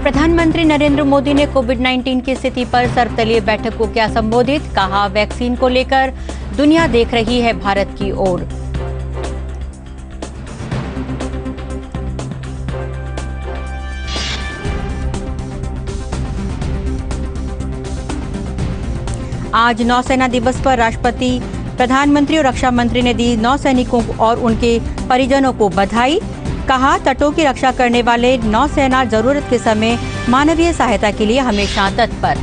प्रधानमंत्री नरेंद्र मोदी ने कोविड-19 की स्थिति पर सर्वदलीय बैठक को किया संबोधित। कहा, वैक्सीन को लेकर दुनिया देख रही है भारत की ओर। आज नौसेना दिवस पर राष्ट्रपति, प्रधानमंत्री और रक्षा मंत्री ने दी नौसैनिकों और उनके परिजनों को बधाई। कहा, तटों की रक्षा करने वाले नौसेना जरूरत के समय मानवीय सहायता के लिए हमेशा तत्पर।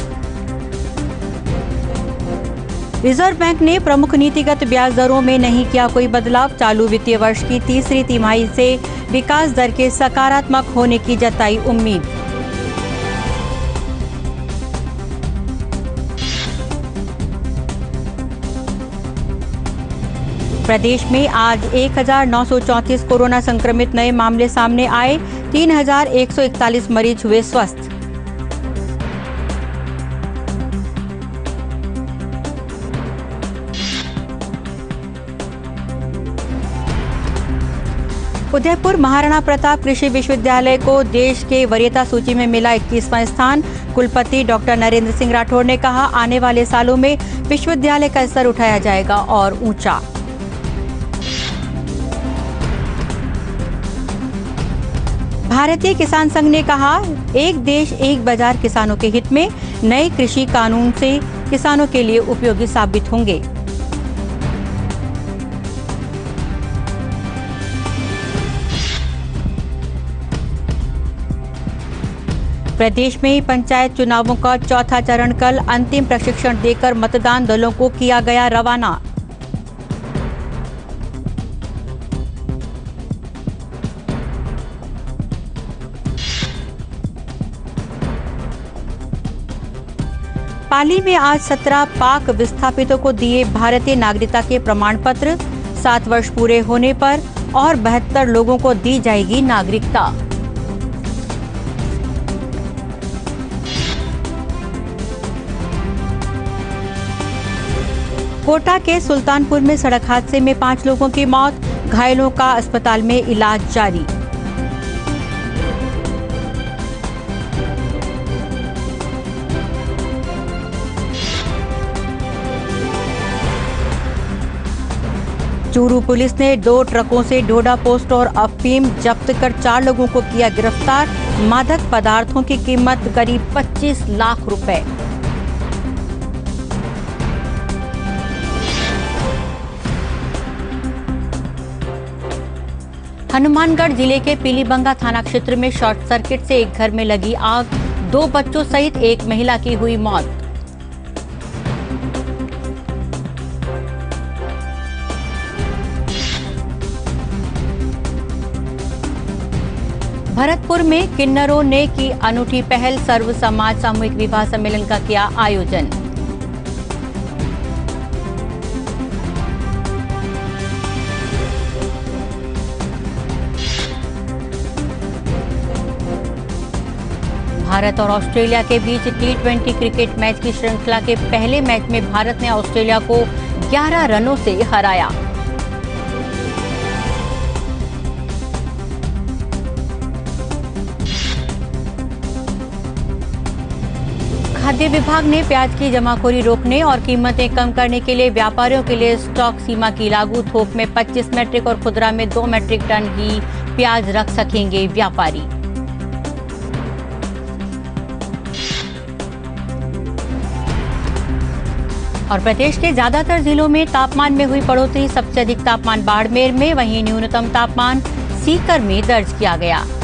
रिजर्व बैंक ने प्रमुख नीतिगत ब्याज दरों में नहीं किया कोई बदलाव। चालू वित्तीय वर्ष की तीसरी तिमाही से विकास दर के सकारात्मक होने की जताई उम्मीद। प्रदेश में आज 1934 कोरोना संक्रमित नए मामले सामने आए। 3141 मरीज हुए स्वस्थ। उदयपुर महाराणा प्रताप कृषि विश्वविद्यालय को देश के वरीयता सूची में मिला 21वां स्थान। कुलपति डॉक्टर नरेंद्र सिंह राठौड़ ने कहा, आने वाले सालों में विश्वविद्यालय का स्तर उठाया जाएगा और ऊंचा। भारतीय किसान संघ ने कहा, एक देश एक बाजार किसानों के हित में। नए कृषि कानून से किसानों के लिए उपयोगी साबित होंगे। प्रदेश में पंचायत चुनावों का चौथा चरण कल। अंतिम प्रशिक्षण देकर मतदान दलों को किया गया रवाना। पाली में आज 17 पाक विस्थापितों को दिए भारतीय नागरिकता के प्रमाण पत्र। 7 वर्ष पूरे होने पर और 72 लोगों को दी जाएगी नागरिकता। कोटा के सुल्तानपुर में सड़क हादसे में 5 लोगों की मौत। घायलों का अस्पताल में इलाज जारी। चूरू पुलिस ने 2 ट्रकों से डोडा पोस्ट और अफीम जब्त कर 4 लोगों को किया गिरफ्तार। मादक पदार्थों की कीमत करीब 25 लाख रुपए। हनुमानगढ़ जिले के पीलीबंगा थाना क्षेत्र में शॉर्ट सर्किट से एक घर में लगी आग। 2 बच्चों सहित एक महिला की हुई मौत। भरतपुर में किन्नरों ने की अनूठी पहल। सर्व समाज सामूहिक विवाह सम्मेलन का किया आयोजन। भारत और ऑस्ट्रेलिया के बीच T20 क्रिकेट मैच की श्रृंखला के पहले मैच में भारत ने ऑस्ट्रेलिया को 11 रनों से हराया। खाद्य विभाग ने प्याज की जमाखोरी रोकने और कीमतें कम करने के लिए व्यापारियों के लिए स्टॉक सीमा की लागू। थोक में 25 मैट्रिक और खुदरा में 2 मैट्रिक टन ही प्याज रख सकेंगे व्यापारी। और प्रदेश के ज्यादातर जिलों में तापमान में हुई बढ़ोतरी। सबसे अधिक तापमान बाड़मेर में, वहीं न्यूनतम तापमान सीकर में दर्ज किया गया।